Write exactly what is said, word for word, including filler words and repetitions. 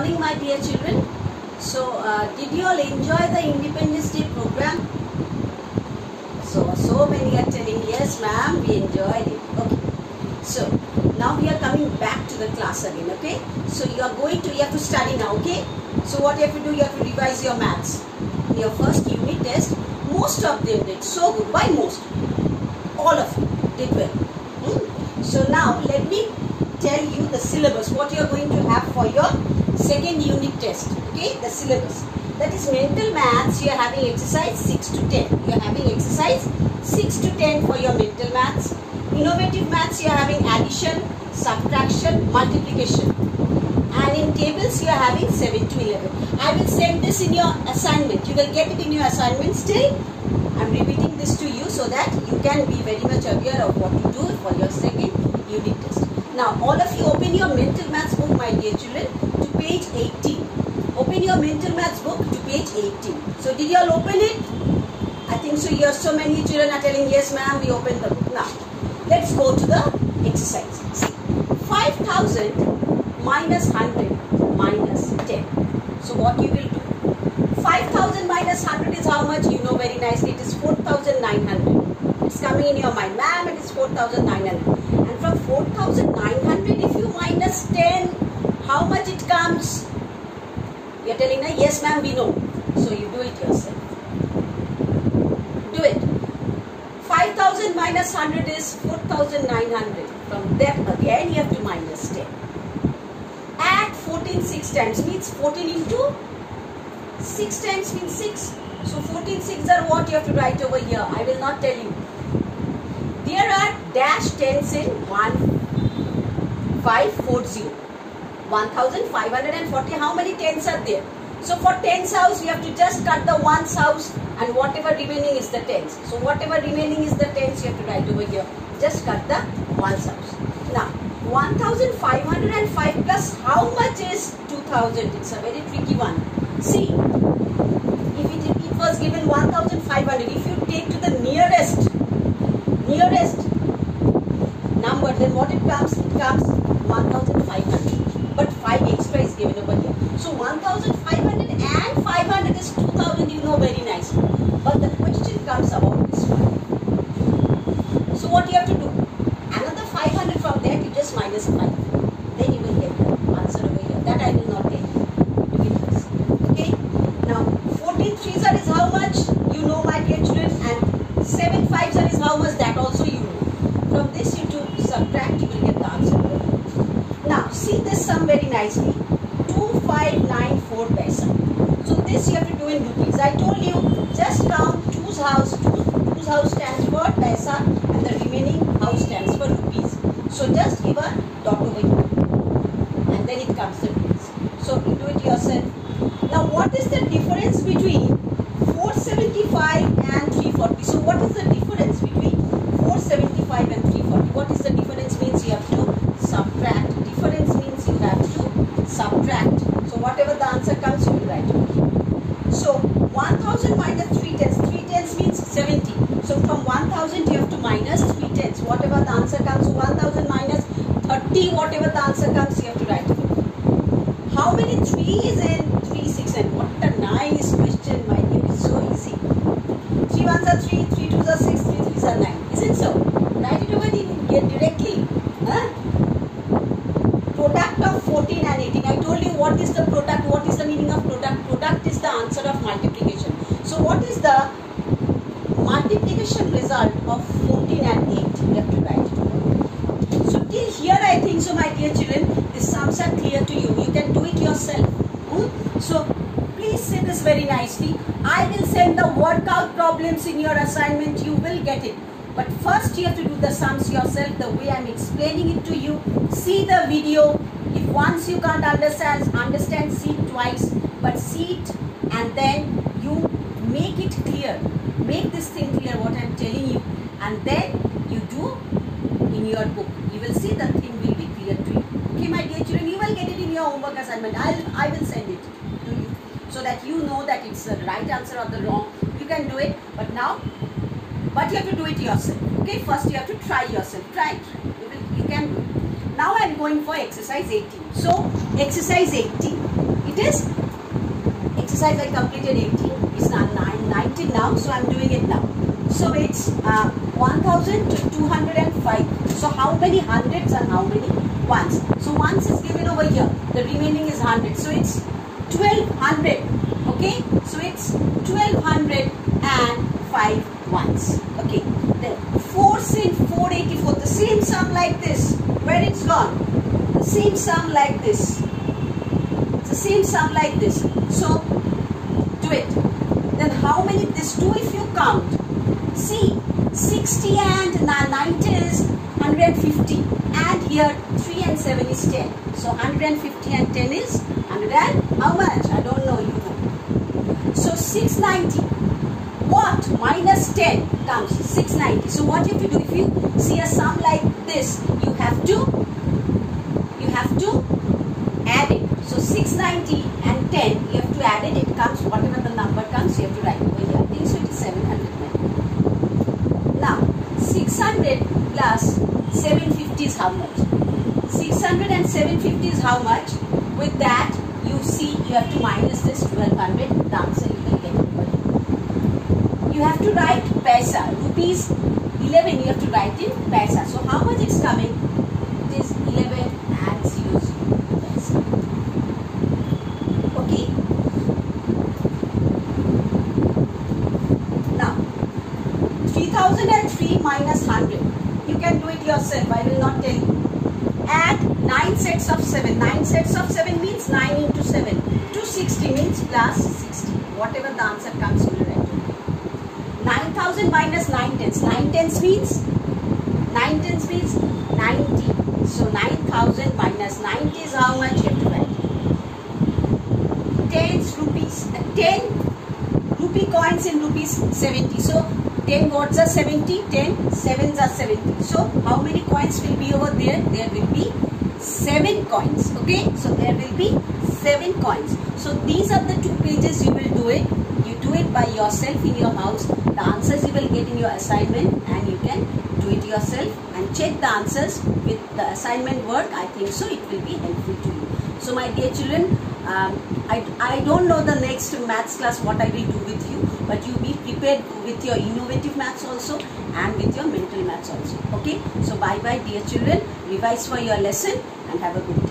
morning, my dear children. So, uh, did you all enjoy the Independence Day program? So, so many are telling, yes ma'am, we enjoyed it. Okay. So, now we are coming back to the class again, okay? So, you are going to, you have to study now, okay? So, what you have to do, you have to revise your maths. In your first unit test, most of them did so good. Why most? All of you did well. Hmm? So, now let me tell you the syllabus, what you are going to have for your second unit test, okay? The syllabus. That is mental maths, you are having exercise six to ten. You are having exercise six to ten for your mental maths. Innovative maths, you are having addition, subtraction, multiplication. And in tables, you are having seven to eleven. I will send this in your assignment. You will get it in your assignment. Still, I am repeating this to you so that you can be very much aware of what to do for your second unit test. Now, all of you open your mental maths book, my dear children, to page eighteen. Open your mental maths book to page eighteen. So, did you all open it? I think so. Here, so many children are telling, yes ma'am, we opened the book. Now, let's go to the exercise. See, five thousand minus one hundred minus ten. So, what you will do? five thousand minus one hundred is how much? You know very nicely. It is four thousand nine hundred. It's coming in your mind. Ma'am, it is four thousand nine hundred. And from four thousand nine hundred, if you minus ten, how much it comes? You are telling me, yes ma'am, we know. So, you do it yourself. Do it. five thousand minus one hundred is four thousand nine hundred. From that again, you have to minus ten. Add fourteen six times means fourteen into six times means six. So, fourteen six are what you have to write over here. I will not tell you. There are dash tens in one five four zero. one thousand five hundred forty. How many tens are there? So, for tens house, you have to just cut the ones house and whatever remaining is the tens. So, whatever remaining is the tens, you have to write over here. Just cut the ones house. Now, one thousand five hundred five plus how much is two thousand? It's a very tricky one. See, if it, it was given one thousand five hundred, if you take to the nearest, nearest number, then what it comes? It comes one thousand five hundred. But five extra is given over here. So, one thousand five hundred and five hundred is two thousand, you know very nicely. But the question comes about this one. So, what you have to do? Another five hundred from there, you just minus five. Then you will get the answer over here. That I will not tell you. Do it first. Okay? Now, fourteen threes are is how much? You know, my dear children. And seven fives are is how much? That also you know. From this, you to subtract, you will get the answer. Now, see this sum very nicely. two five nine four paisa. So, this you have to do in rupees. I told you, just count two's house. two's house stands for paisa and the remaining house stands for rupees. So, just give a dot over here. And then it comes the rupees. So, you do it yourself. Now, what is the difference between four seventy-five and three forty? So, what is the difference between four seventy-five and three forty? What is the difference? Means you have to subtract. Difference means you have to subtract. So, whatever the answer comes, you will write it. So, one thousand minus three tenths. three tenths means seventy. So, from one thousand, you have to minus three tenths. Whatever the answer comes, one thousand minus thirty, whatever the answer comes, you have to write it. How many threes in three, six, and what a nice question, my dear. It's so easy. three ones are three, three twos are six, three threes are nine. Isn't so? Write it over here directly. Huh? Product of fourteen and eighteen. I told you what is the product, what is the meaning of product. Product is the answer of multiplication. So, what is the multiplication result of fourteen and eight? You have to write it. So, till here I think so, my dear children, the sums are clear to you. You can do it yourself. Hmm? So, please say this very nicely. I will send the workout problems in your assignment. You will get it. But first you have to do the sums yourself the way I am explaining it to you. See the video. If once you can't understand, understand, see it twice. But see it and then you make it clear. Make this thing clear what I am telling you. And then you do in your book. You will see the thing will be clear to you. Okay, my dear children, you will get it in your homework assignment. I'll, I will send it to you. So that you know that it's the right answer or the wrong. You can do it. But now, but you have to do it yourself. Okay, first you have to try yourself. Try it. You, will, you can do it. Now I am going for exercise eighteen. So, exercise eighteen. it is exercise I completed eighteen. It's now nineteen now, so I'm doing it now. So it's uh, one thousand two hundred five. So how many hundreds and how many ones? So ones is given over here. The remaining is hundred. So it's twelve hundred. Okay. So it's twelve hundred five ones. Okay. Then four sin four eighty-four. The same sum like this. Where it's gone? The same sum like this. It's the same sum like this. So do it. Then how many? This two if you count. See, sixty and ninety is one hundred fifty, and here three and seven is ten. So one hundred fifty and ten is one hundred and how much? I don't know, you know. So six ninety. What? Minus ten comes six ninety. So what you have to do, if you see a sum like this, you have to you have to add it. So six ninety and ten, you have to add it. It comes, whatever the number comes, you have to write over here. I think so it is seven hundred. Now six hundred plus seven fifty is how much? six hundred and seven fifty is how much? With that, you see you have to minus this twelve hundred. The answer you will get. You have to write paisa. Rupees eleven you have to write in paisa. So how much it's coming? It is eleven and zero zero paisa. Okay. Now three thousand three minus one hundred. You can do it yourself. I will not tell you. Add nine sets of seven. nine sets of seven means nine into seven. two hundred sixty means plus sixty. Whatever the answer comes, you will write. nine thousand minus nine tenths. nine tenths means nine tenths means ninety. So nine thousand minus ninety is how much you have to write. Tens rupees. ten rupee coins in rupees seventy. So ten watts are seventy. ten sevens are seventy. So how many coins will be over there? There will be seven coins. Okay. So there will be seven coins. So these are the two pages you will do it. You do it by yourself in your house. The answers you will get in your assignment, and you can do it yourself and check the answers with the assignment work. I think so it will be helpful to you. So my dear children, um, I, I don't know the next maths class what I will do with you, but you be prepared with your innovative maths also and with your mental maths also. Okay. So bye bye dear children. Revise for your lesson and have a good day.